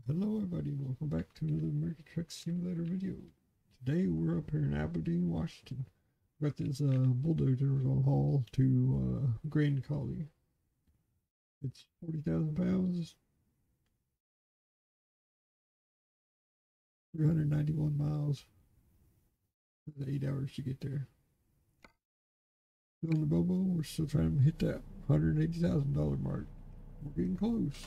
Hello everybody, welcome back to another American Truck Simulator video. Today we're up here in Aberdeen, Washington. Got this bulldozer we're gonna haul to Grand Coulee. It's 40,000 pounds, 391 miles. It's 8 hours to get there. On the Bobo, we're still trying to hit that $180,000 mark. We're getting close.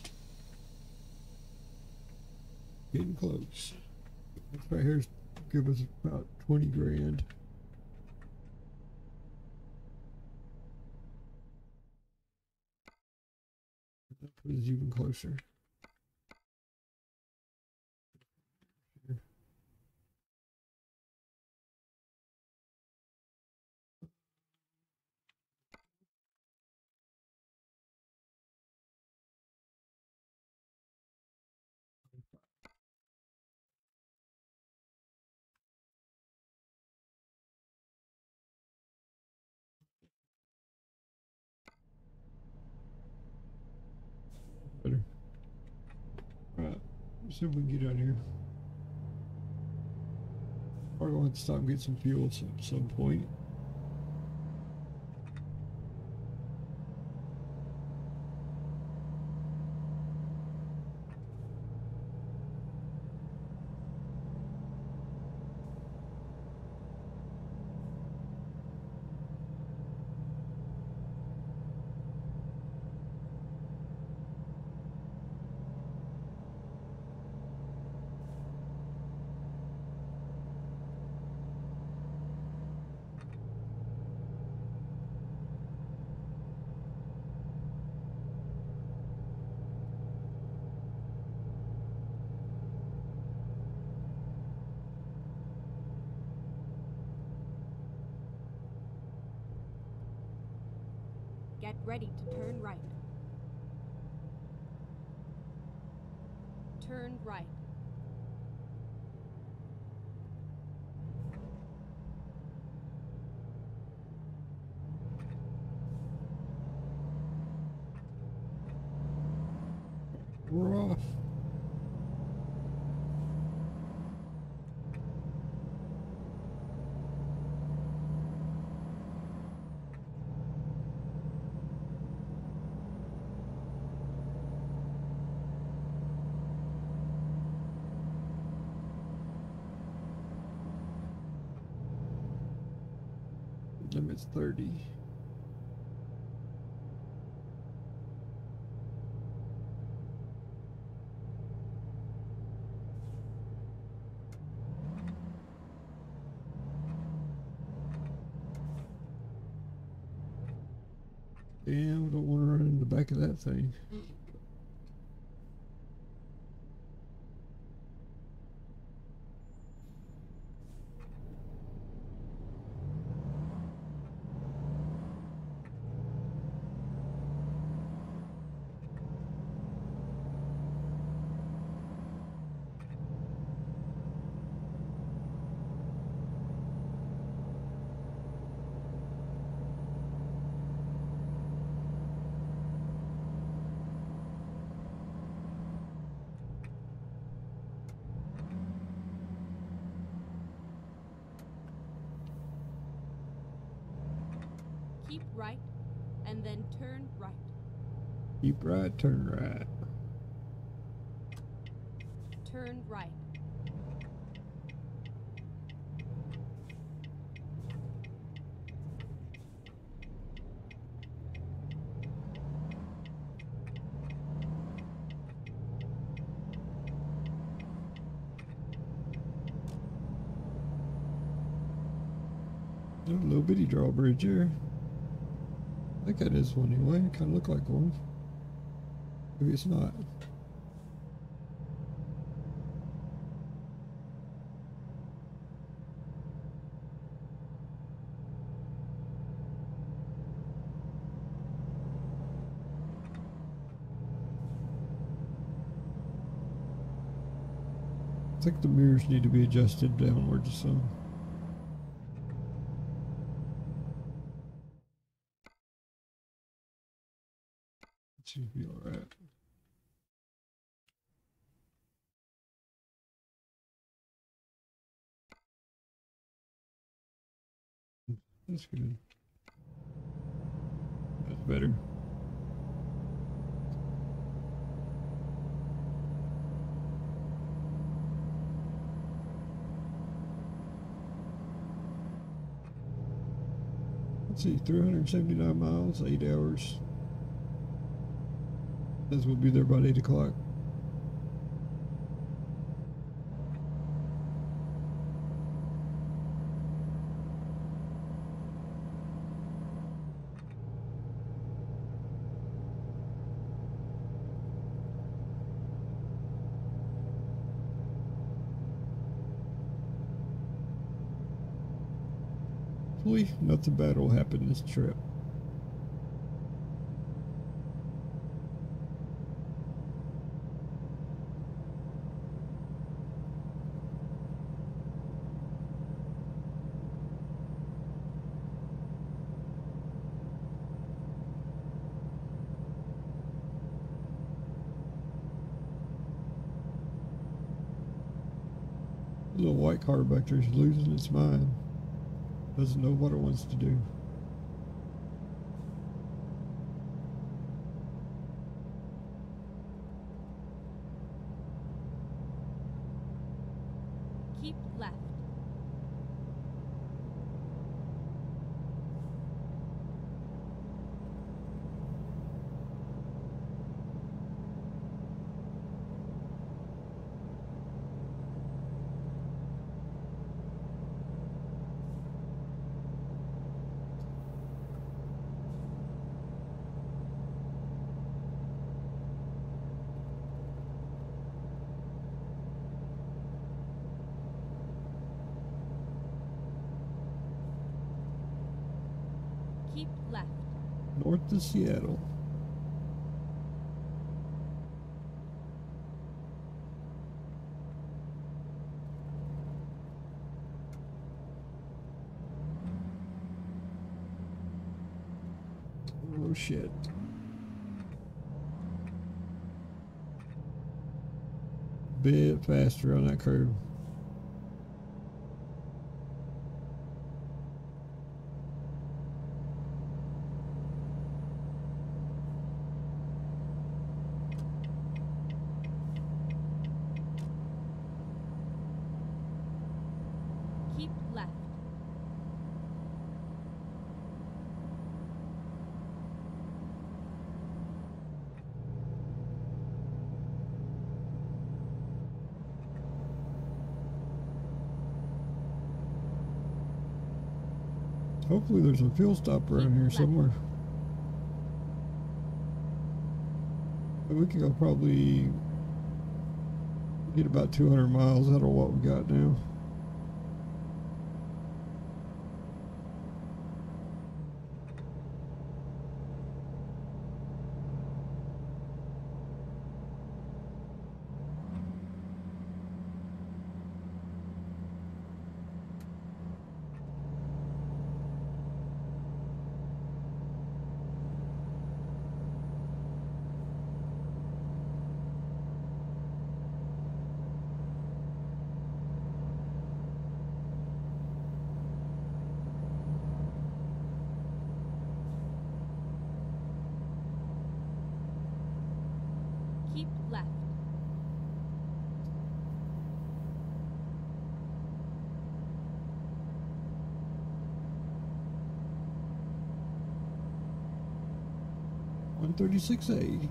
Getting close. This right here's give us about 20 grand. That put us even closer. Better. Alright, let's see if we can get out of here. We're going to stop and get some fuel at some point. Get ready to turn right. Turn right. We're off. Limit's 30. Damn, we don't want to run in the back of that thing. Keep right, and then turn right. Keep right, turn right. Turn right. Oh, a little bitty drawbridge here. I think that is one anyway. It kind of look like one. Maybe it's not. I think the mirrors need to be adjusted downwards some. It should be alright. That's good. That's better. Let's see, 379 miles, 8 hours. Says we'll be there about 8 o'clock. Hopefully, nothing bad will happen this trip. The little white car back there is losing its mind. Doesn't know what it wants to do. Keep left. Keep left. North to Seattle. Oh shit. Bit faster on that curve. Keep left. Hopefully there's a fuel stop around here somewhere. We can go probably get about 200 miles out of what we got now. Keep left. $136A.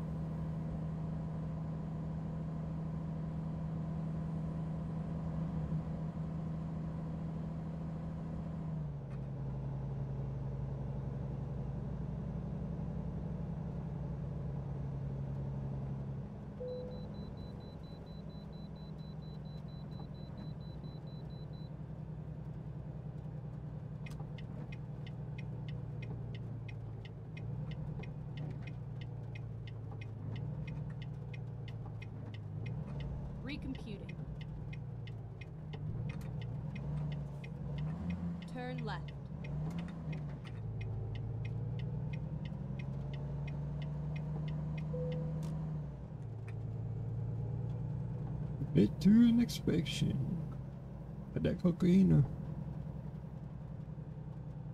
Recomputing. Turn left. Bit to an inspection. At that cocaine.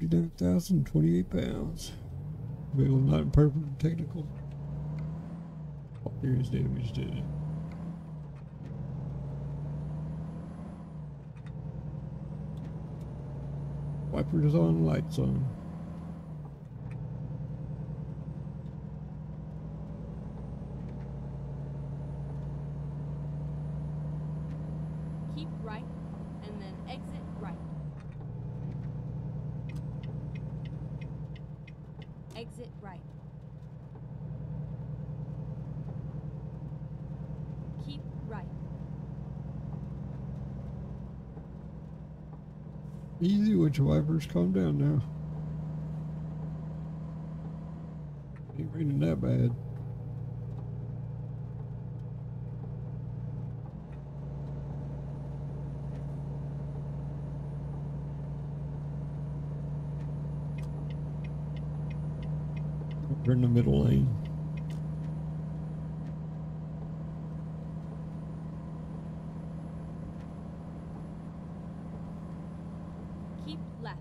59,028 pounds. Vehicle not in perfect technical. All serious damage did it. Wipers on, lights on. Keep right, and then exit right. Exit right. Keep right. Easy with your wipers, calm down now. Ain't raining that bad. We're in the middle lane. Keep left.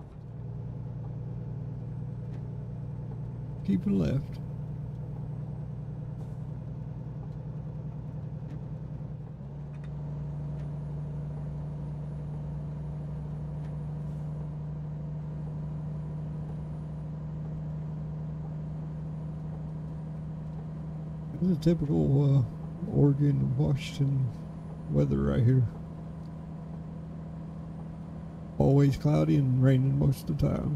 Keep it left. This is typical Oregon, Washington weather right here. Always cloudy and raining most of the time.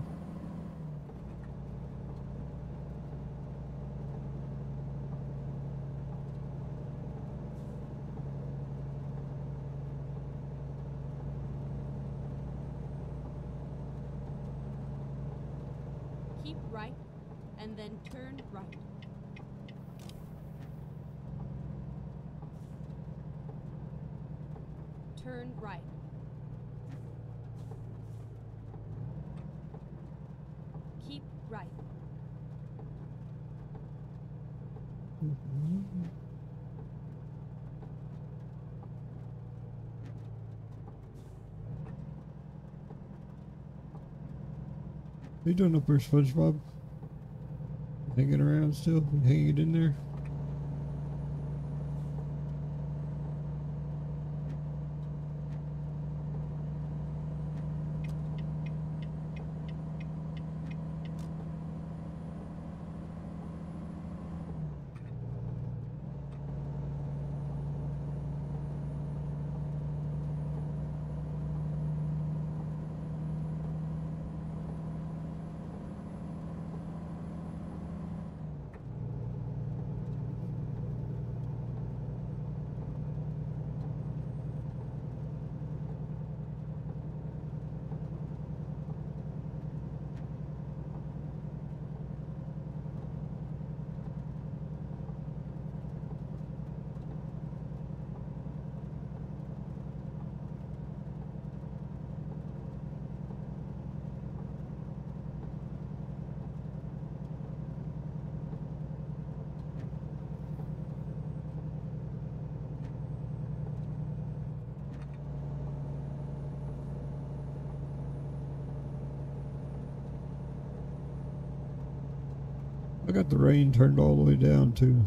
Keep right, and then turn right. Turn right. Keep right. How you doing up there, SpongeBob? Hanging around still? You hanging in there? I got the rain turned all the way down too.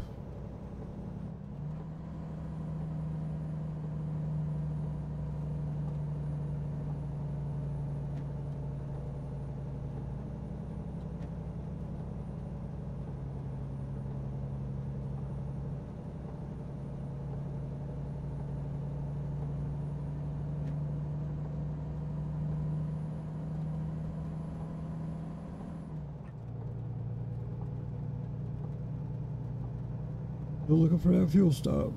Still looking for that fuel stop.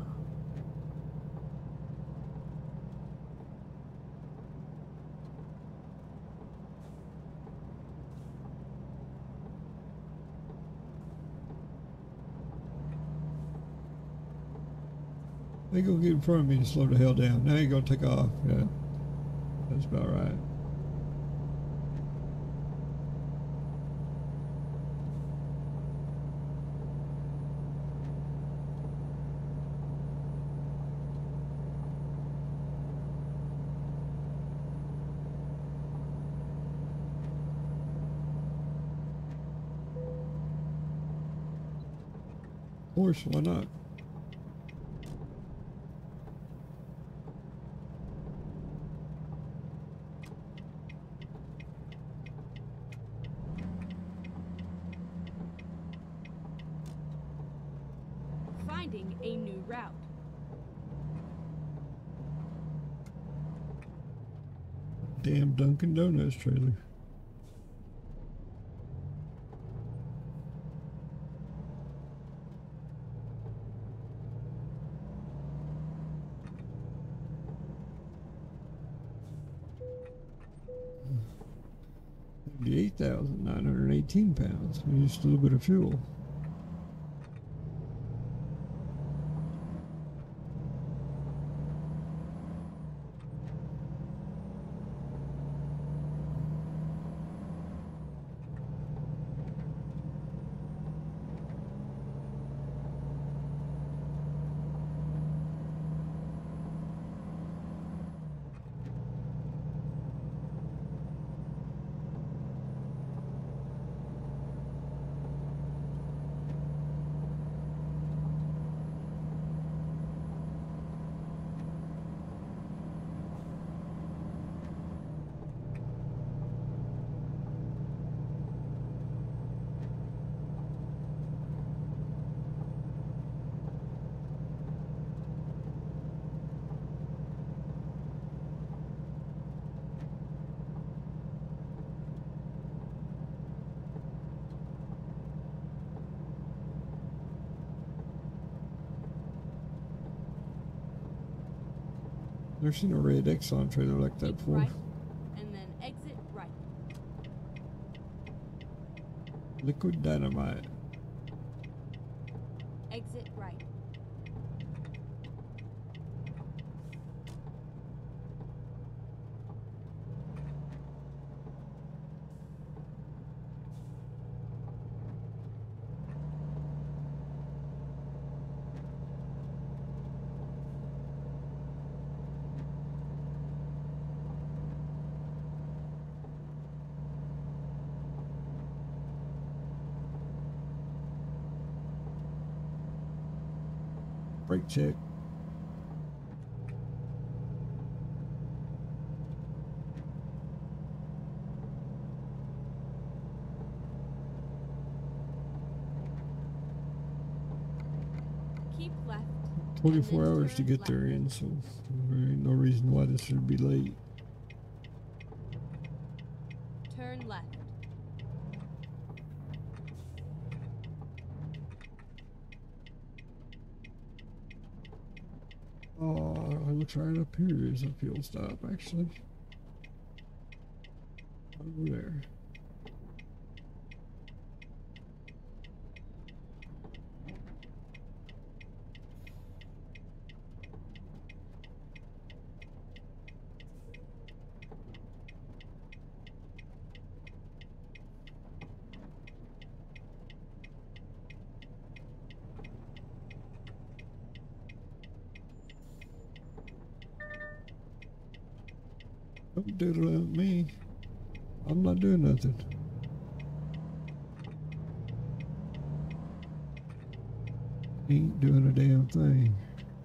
They gonna get in front of me to slow the hell down. Now you gonna take off. Yeah, that's about right. Of course, why not? Finding a new route. Damn Dunkin' Donuts trailer. £8,918. We used a little bit of fuel. Never seen a red Exxon trailer like that Keep before. right, and then exit right. Liquid dynamite. Exit right. Brake check. Keep left. 24 and then hours to turn get left. there in, so there ain't no reason why this should be late. Turn left. Oh, it looks right up here is a fuel stop, actually. Over there. Don't doodle at me. I'm not doing nothing. Ain't doing a damn thing.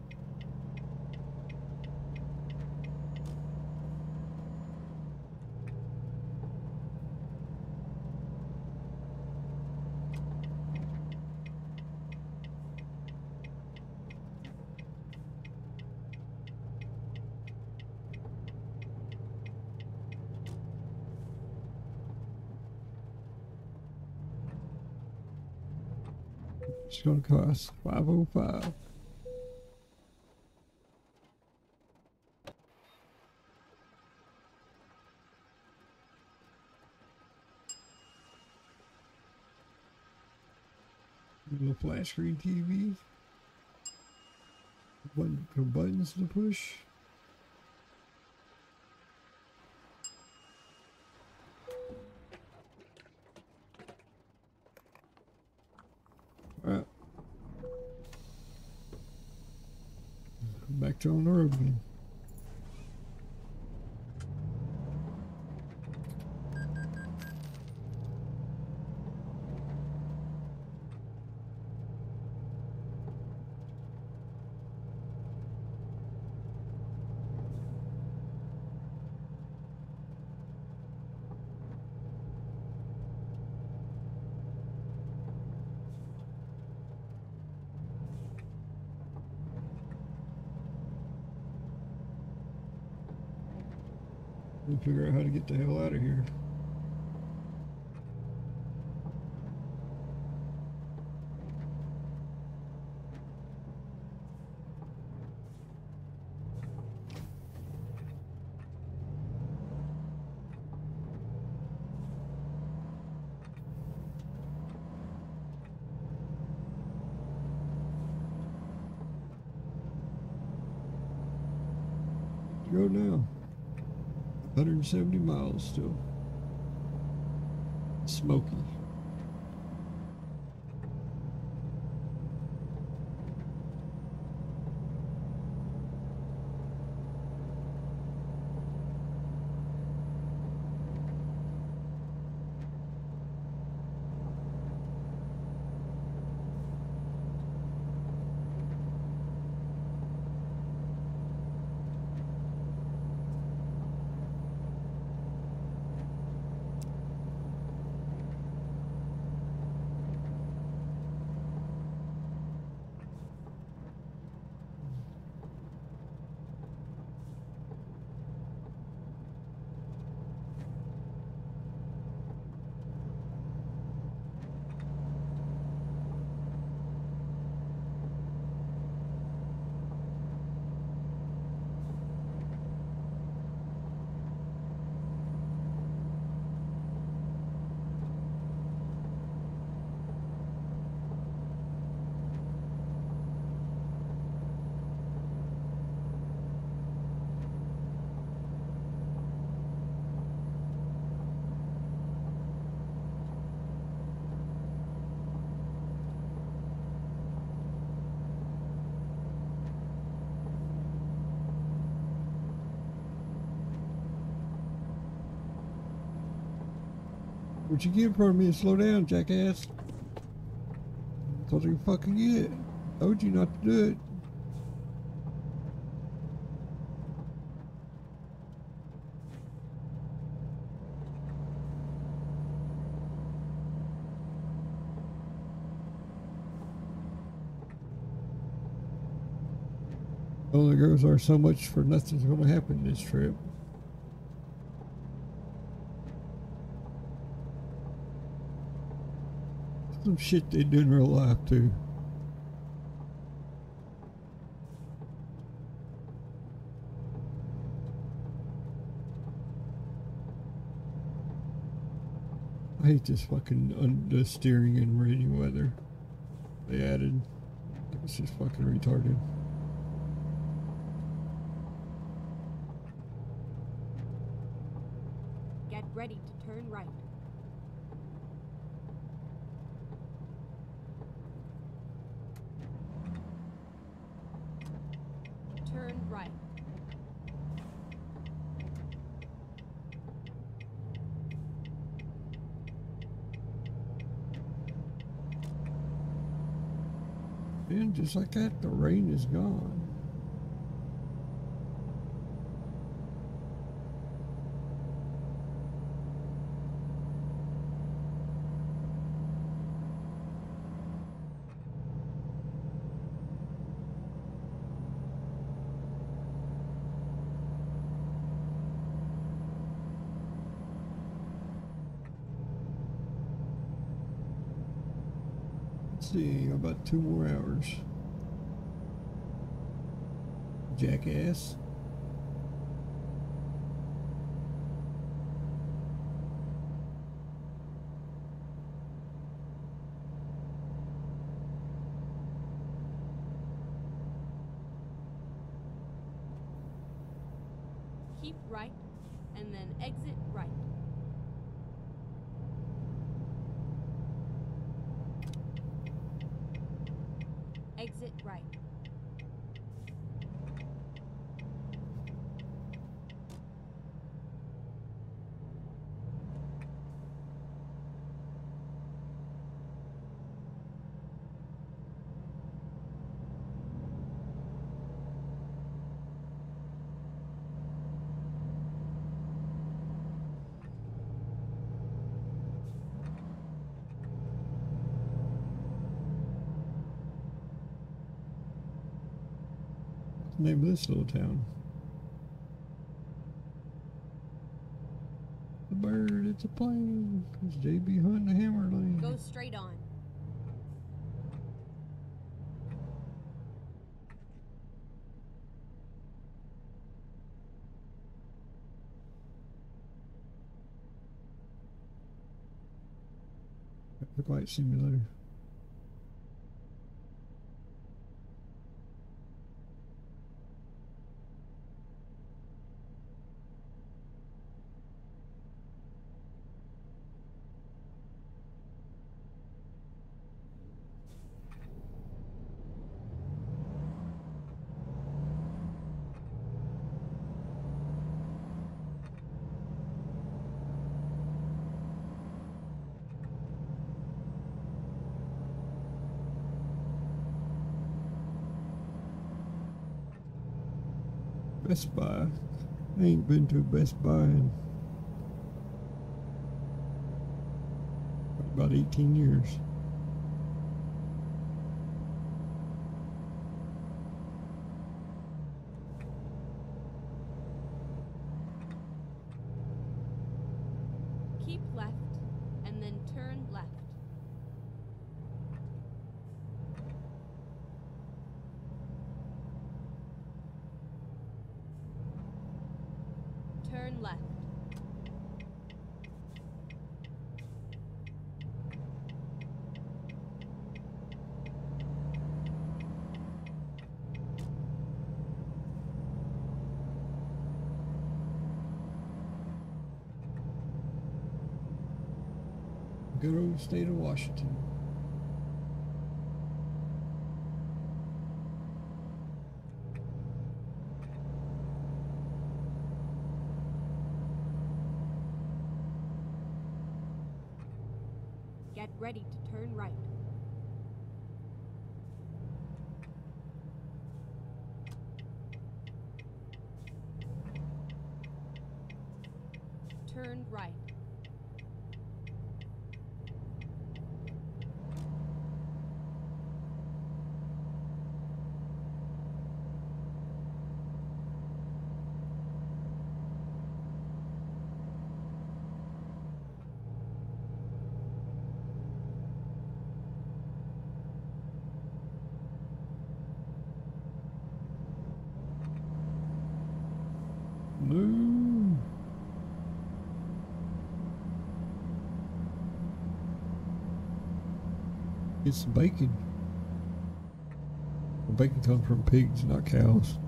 It's gonna cost $505. Little flat screen TV. Buttons to push. Alright. Back to on the road again. and figure out how to get the hell out of here. Go now. 170 miles still. Smoky. What you get from me? Slow down, jackass. That's what you fucking get. Told you not to do it. Only goes are so much for nothing's gonna happen this trip. Some shit they do in real life too. I hate this fucking the steering in rainy weather they added. It's just fucking retarded. Get ready to turn right. Turn right. And just like that, the rain is gone. Let's see, about 2 more hours. Jackass. Keep right, and then exit right. Exit right. Name of this little town. it's a plane. It's JB Hunt the Hammerlane. Go straight on. The Flight Simulator. Best Buy. I ain't been to a Best Buy in about 18 years. Keep left and then turn left. Turn left. Good old state of Washington. Get ready to turn right. Turn right. Moo. It's bacon. Bacon comes from pigs, not cows.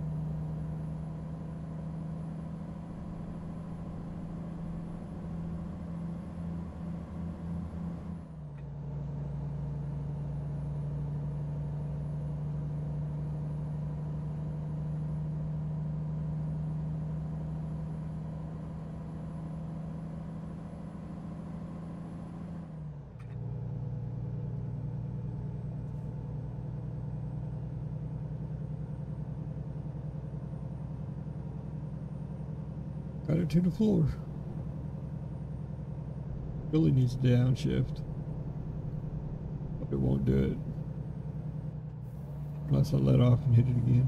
Got it to the floor. Really needs a downshift, but it won't do it unless I let off and hit it again.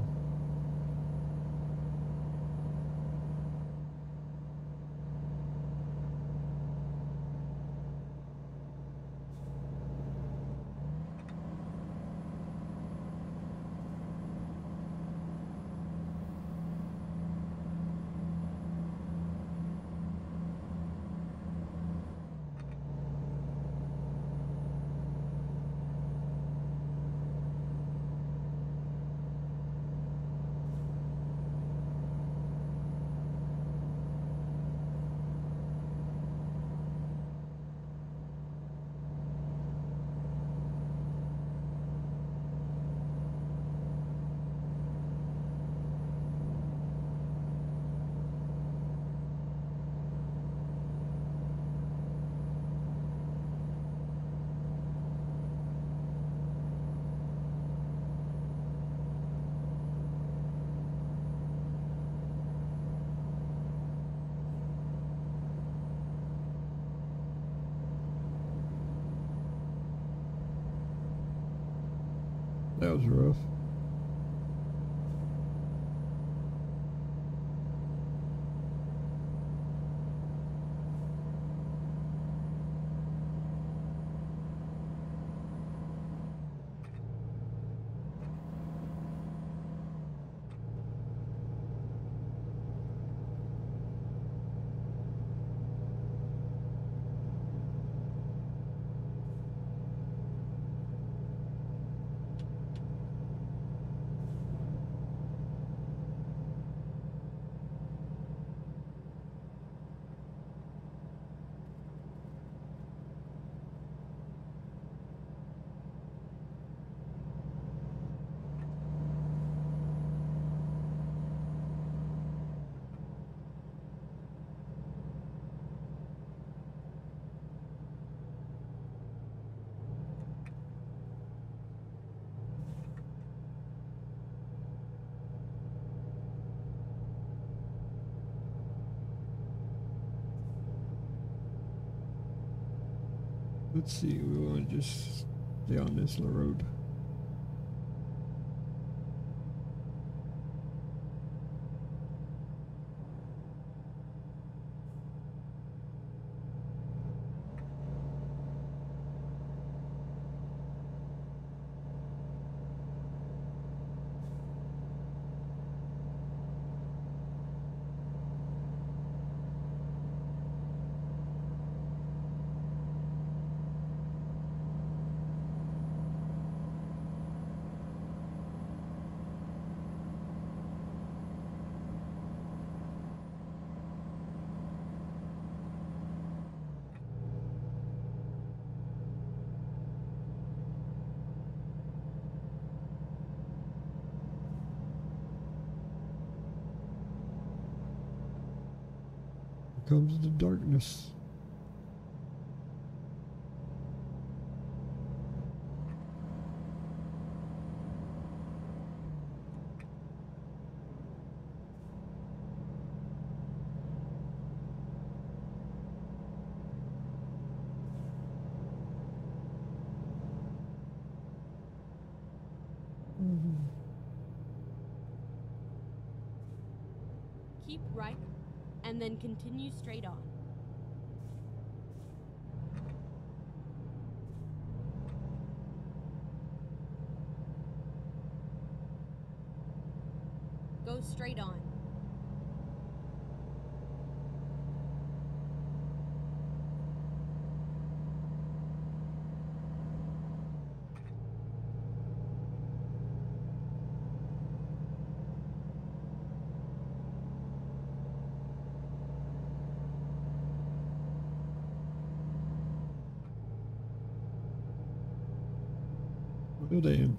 That was rough. let's see, we want to just stay on this little road. Comes the darkness. Keep right, and then continue straight on. Go straight on. Oh, damn.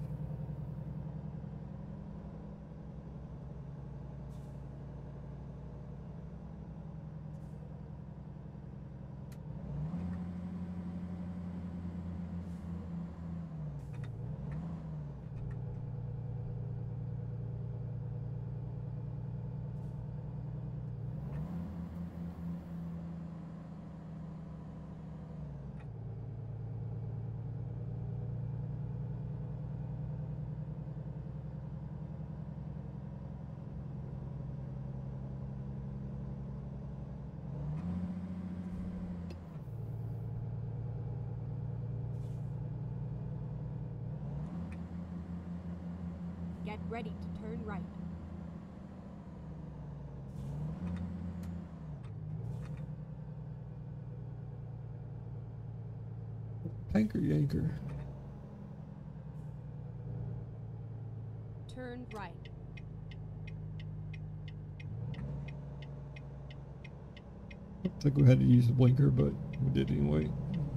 Get ready to turn right. Tanker yanker. Turn right. Looks like we had to use the blinker, but we did anyway.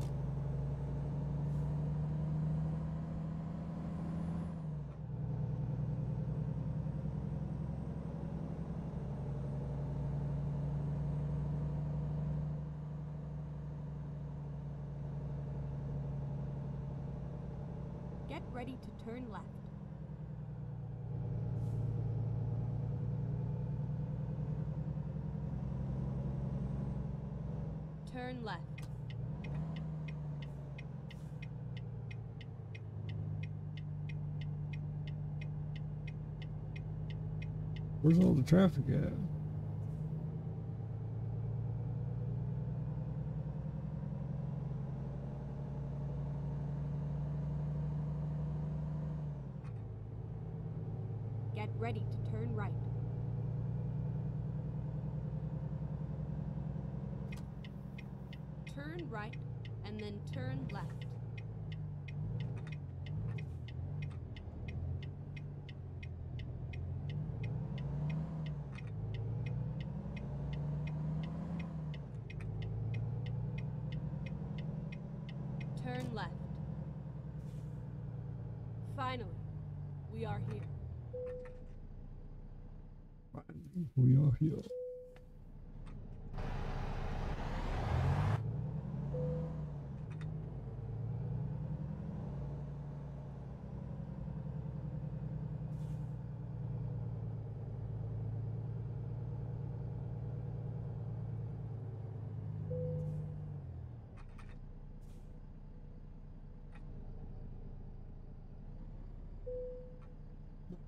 Get ready to turn left. Turn left. Where's all the traffic at? Get ready to turn right. Turn right, and then turn left. Turn left. Finally, we are here. We are here.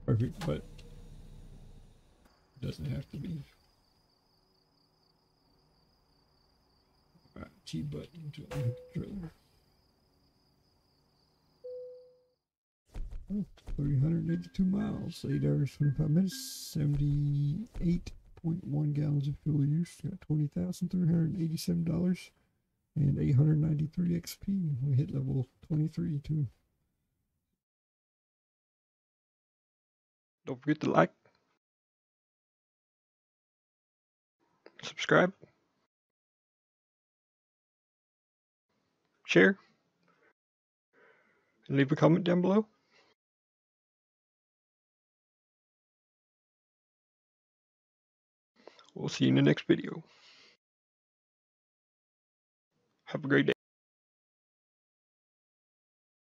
perfect, but it doesn't have to be. Alright, G button to unhook the driller. 382 miles, 8 hours, 25 minutes, 78.1 gallons of fuel use. Got $20,387 and 893 XP. We hit level 23 too. Don't forget to like, subscribe, share, and leave a comment down below. We'll see you in the next video. Have a great day.